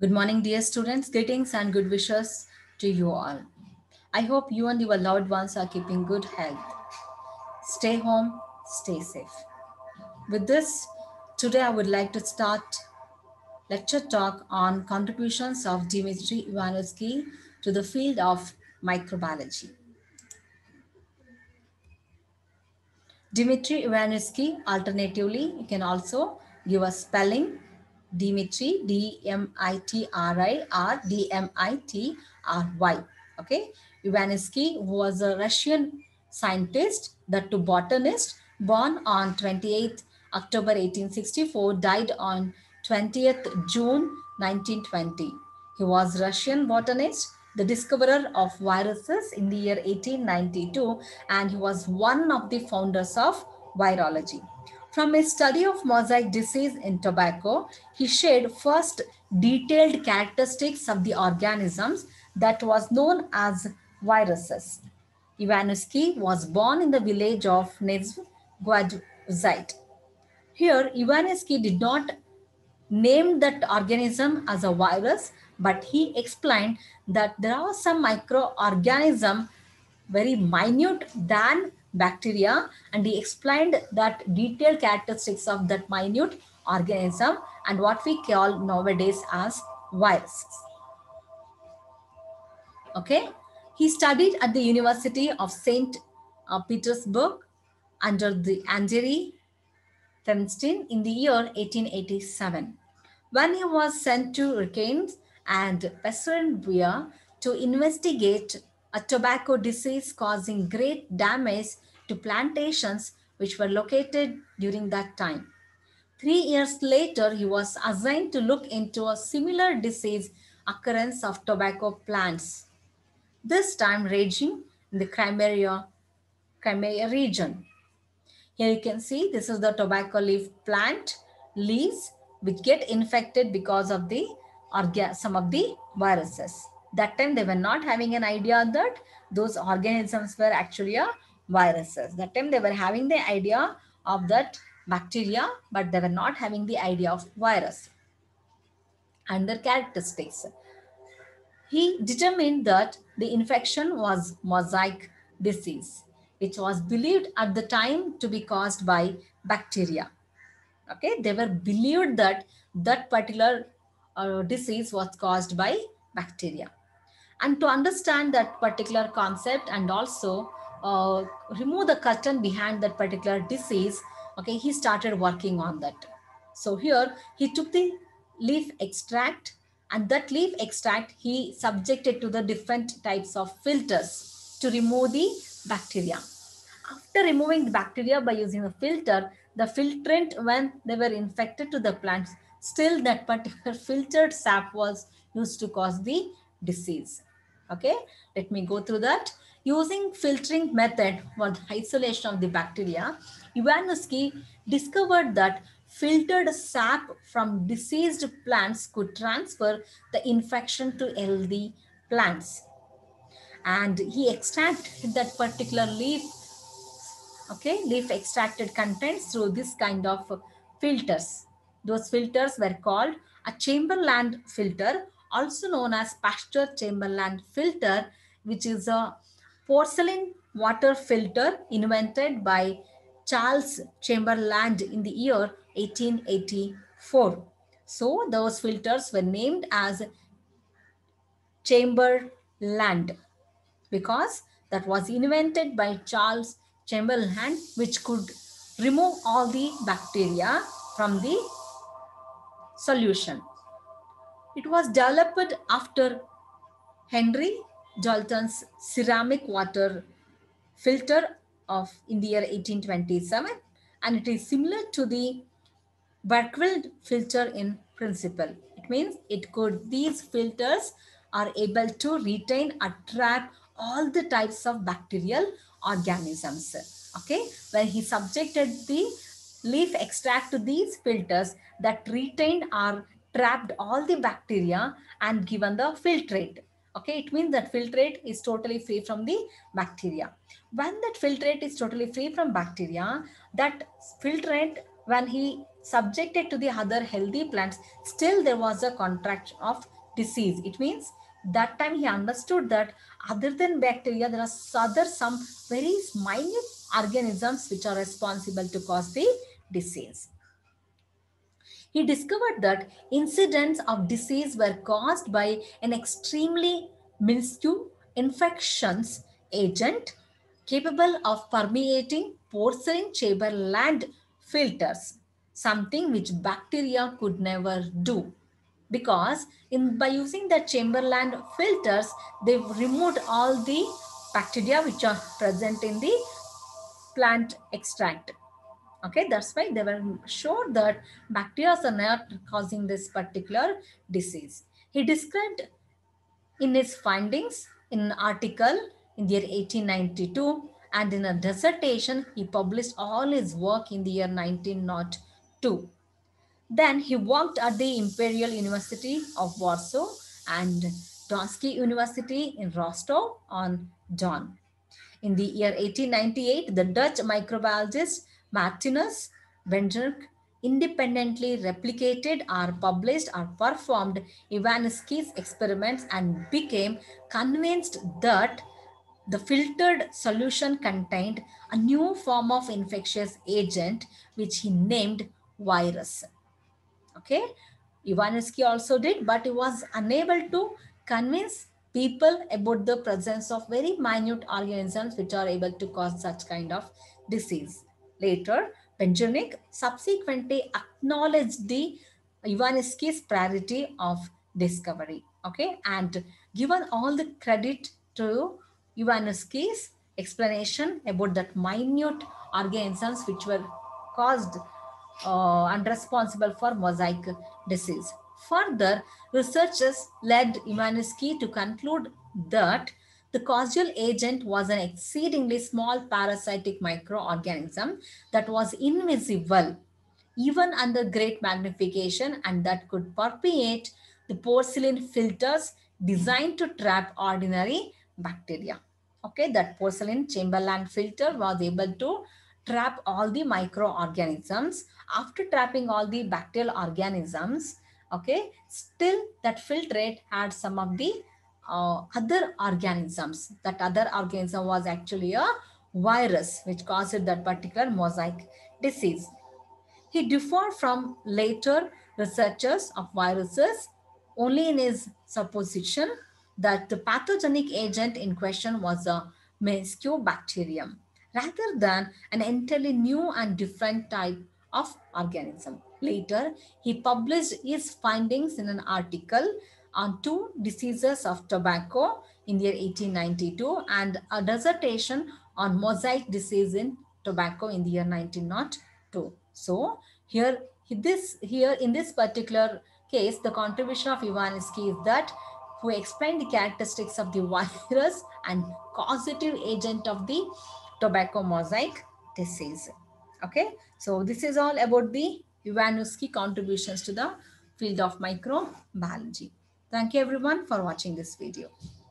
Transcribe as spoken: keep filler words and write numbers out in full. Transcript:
Good morning, dear students. Greetings and good wishes to you all. I hope you and your loved ones are keeping good health. Stay home, stay safe. With this, today I would like to start lecture talk on contributions of Dmitry Ivanovsky to the field of microbiology. Dmitry Ivanovsky, alternatively, you can also give a spelling Dmitry, D M I T R I or D M I T R Y. Okay, Ivanovsky was a Russian scientist, that to botanist, born on twenty-eighth October eighteen sixty-four, died on twentieth June nineteen twenty. He was Russian botanist, the discoverer of viruses in the year eighteen ninety-two, and he was one of the founders of virology. From his study of mosaic disease in tobacco, he shared first detailed characteristics of the organisms that was known as viruses. Ivanovsky was born in the village of Nezhgorod. Here, Ivanovsky did not name that organism as a virus, but he explained that there are some microorganisms very minute than bacteria, and he explained that detailed characteristics of that minute organism and what we call nowadays as viruses. Okay, he studied at the University of Saint Petersburg under the Andrei Feinstein in the year eighteen eighty-seven. When he was sent to Rheims and Pennsylvania to investigate a tobacco disease causing great damage to plantations which were located during that time. Three years later, he was assigned to look into a similar disease occurrence of tobacco plants, this time raging in the Crimea, Crimea region. Here you can see this is the tobacco leaf plant leaves which get infected because of the orga some of the viruses. That time they were not having an idea that those organisms were actually a viruses. That time they were having the idea of that bacteria, but they were not having the idea of virus and their characteristics. He determined that the infection was mosaic disease, which was believed at the time to be caused by bacteria. Okay, they were believed that that particular uh, disease was caused by bacteria. And to understand that particular concept and also uh, remove the curtain behind that particular disease, okay, he started working on that. So here he took the leaf extract, and that leaf extract he subjected to the different types of filters to remove the bacteria. After removing the bacteria by using a filter, the filtrant, when they were infected to the plants, still that particular filtered sap was used to cause the disease. Okay, let me go through that. Using filtering method for the isolation of the bacteria, Ivanovsky discovered that filtered sap from diseased plants could transfer the infection to healthy plants. And he extracted that particular leaf, okay, leaf extracted contents through this kind of filters. Those filters were called a Chamberlain filter, also known as Pasteur Chamberlain filter, which is a porcelain water filter invented by Charles Chamberlain in the year eighteen eighty-four. So those filters were named as Chamberlain because that was invented by Charles Chamberlain, which could remove all the bacteria from the solution. It was developed after Henry Dalton's ceramic water filter of in the year eighteen twenty-seven, and it is similar to the Berkfield filter in principle. It means it could, these filters are able to retain or trap all the types of bacterial organisms. Okay, when he subjected the leaf extract to these filters that retained or trapped all the bacteria and given the filtrate. Okay, it means that filtrate is totally free from the bacteria. When that filtrate is totally free from bacteria, that filtrate, when he subjected to the other healthy plants, still there was a contraction of disease. It means that time he understood that other than bacteria, there are other some very minute organisms which are responsible to cause the disease. He discovered that incidents of disease were caused by an extremely minuscule infections agent capable of permeating porcelain chamberland filters, something which bacteria could never do. Because in by using the chamberland filters, they removed all the bacteria which are present in the plant extract. Okay, that's why they were sure that bacteria are not causing this particular disease. He described in his findings in an article in the year eighteen ninety-two, and in a dissertation he published all his work in the year nineteen oh two. Then he worked at the Imperial University of Warsaw and Donsky University in Rostov on Don. In the year eighteen ninety-eight, the Dutch microbiologist Martinus Benjerk independently replicated or published or performed Ivanisky's experiments and became convinced that the filtered solution contained a new form of infectious agent which he named virus. Okay, Ivanisky also did, but he was unable to convince people about the presence of very minute organisms which are able to cause such kind of disease. Later, Benjamin subsequently acknowledged the Ivanisky's priority of discovery, okay, and given all the credit to Ivanisky's explanation about that minute organisms which were caused uh, and responsible for mosaic disease. Further, researchers led Ivanisky to conclude that the causal agent was an exceedingly small parasitic microorganism that was invisible even under great magnification and that could permeate the porcelain filters designed to trap ordinary bacteria. Okay, that porcelain chamberland filter was able to trap all the microorganisms. After trapping all the bacterial organisms, okay, still that filtrate had some of the uh, other organisms. That other organism was actually a virus which caused that particular mosaic disease. He differed from later researchers of viruses only in his supposition that the pathogenic agent in question was a Mycobacterium rather than an entirely new and different type of organism. Later, he published his findings in an article on two diseases of tobacco in the year eighteen ninety-two and a dissertation on mosaic disease in tobacco in the year nineteen oh two. So here, this here in this particular case, the contribution of Ivanisky is that who explained the characteristics of the virus and causative agent of the tobacco mosaic disease. Okay, so this is all about the Ivanisky contributions to the field of microbiology. Thank you everyone for watching this video.